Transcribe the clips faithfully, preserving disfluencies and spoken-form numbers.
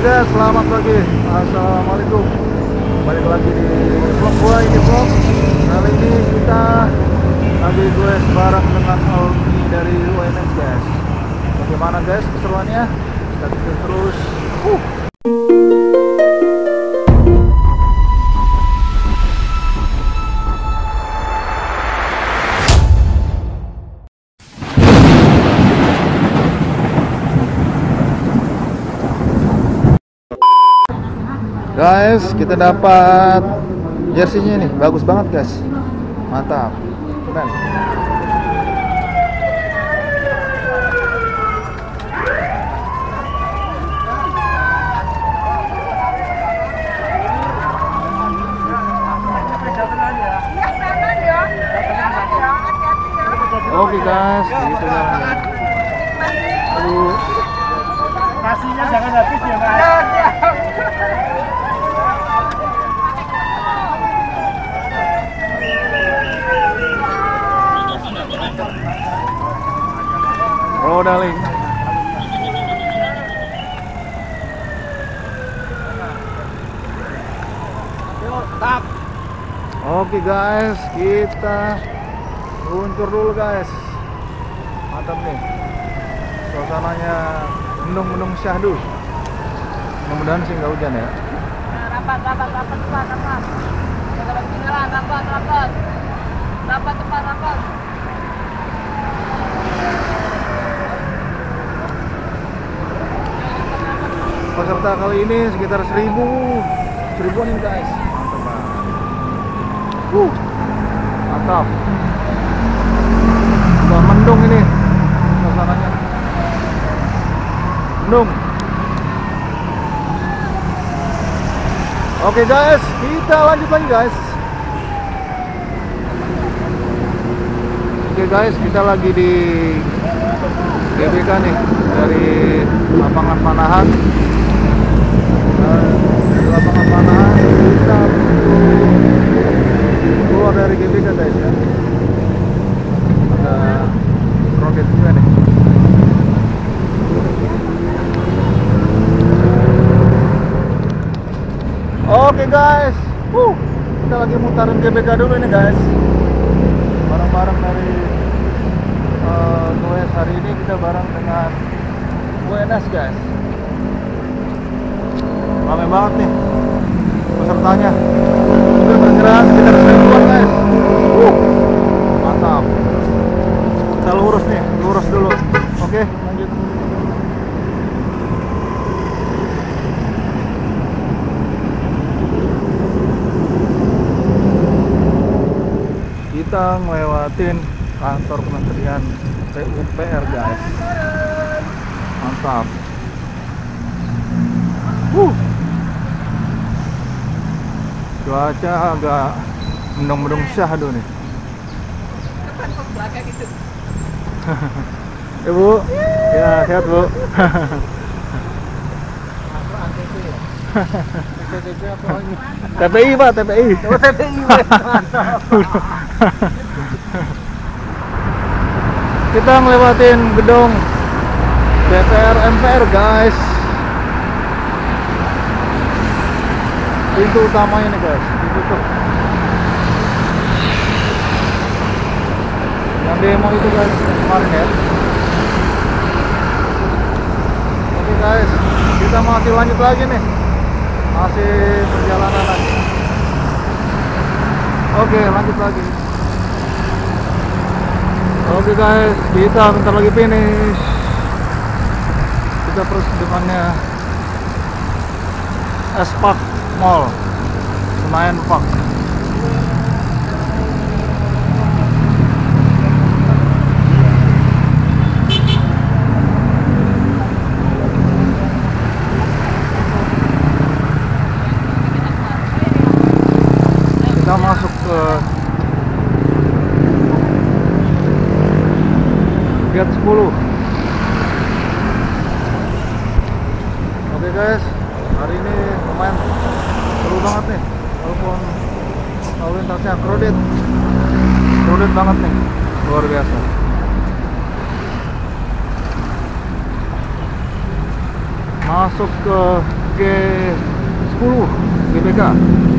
guys, selamat pagi. Assalamualaikum. Balik lagi di vlog gua ini vlog. Kali ini kita lagi gue bareng dengan alumni dari U N S guys. Bagaimana guys keseruannya? Kita bikin terus. Uh. Guys, kita dapat jersey-nya nih, bagus banget guys, mantap, keren. Oke guys, gitu kan. Aduh, kasihnya jangan habis ya Mas. Oh darling. Oke guys, kita luncur dulu guys. Mantap nih. Suasananya mendung-mendung syahdu. Mudah-mudahan sih nggak hujan ya. Rapat, rapat, rapat, rapat, rapat. Rapat, rapat, rapat. Rapat, rapat, rapat. Peserta kali ini sekitar seribu seribuan ini guys. Mantap banget. Uh, mantap. Udah mendung ini suasananya. Mendung. Oke guys, kita lanjut lagi guys. Oke guys, kita lagi di G B K nih, dari lapangan panahan. Di lapangan panahan kita keluar dari G B K guys ya. Ada roket juga nih. Oke guys, uh, kita lagi mutarin G B K dulu nih guys. Bareng-bareng dari uh, U S hari ini kita bareng dengan U N S guys. Rame banget nih pesertanya. Udah bergerak sekitar seribuan guys. Uh, mantap. Kita lurus nih, lurus dulu. Oke, lanjut. Kita ngelewatin kantor Kementerian P U P R guys. Mantap. Uh. Cuaca agak mendung-mendung syahdu nih. Ya Bu, ya sehat Bu. T P I Pak, T P I. Oh, T P I. Kita ngelewatin gedung D P R M P R guys. Pintu utamanya nih guys, ditutup. Yang demo itu guys kemarin ya. Oke guys, kita masih lanjut lagi nih, masih perjalanan lagi. Oke, lanjut lagi. Oke guys, kita bentar lagi finish. Kita terus depannya S-Park Mall, Senayan Park. Kita masuk ke gate sepuluh. Oke guys, hari ini lumayan seru banget nih, walaupun lalu lintasnya crowded crowded banget nih, luar biasa. Masuk ke G sepuluh G B K.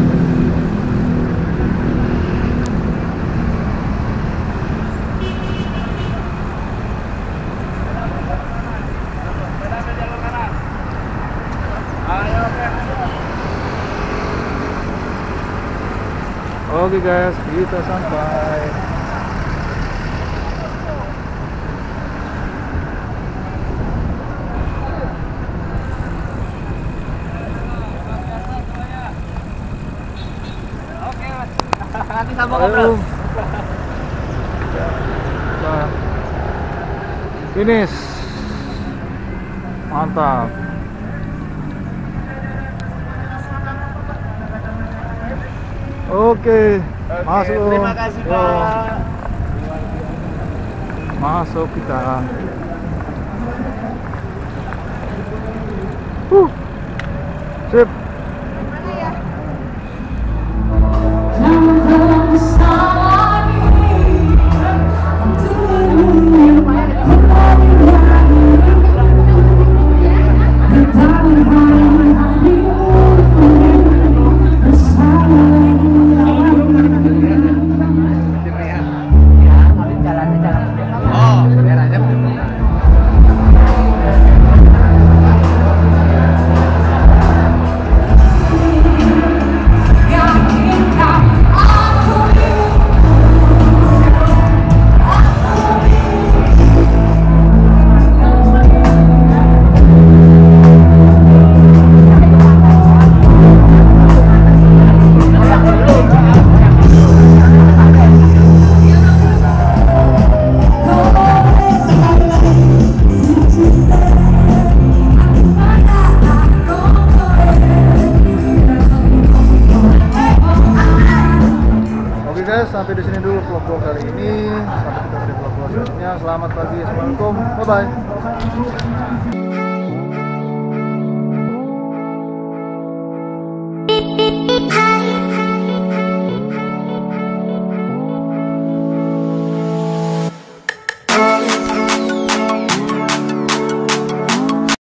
Oke guys, kita sampai. Oke, Mas. Nanti sambung ngobrol. Nah, finish. Mantap. Oke, masuk. Terima kasih Yo. Pak. Masuk kita. Huh. Sip. Sampai di sini dulu vlog-vlog kali ini. Sampai ketemu di vlog-vlog selanjutnya. Selamat pagi, assalamualaikum, bye bye.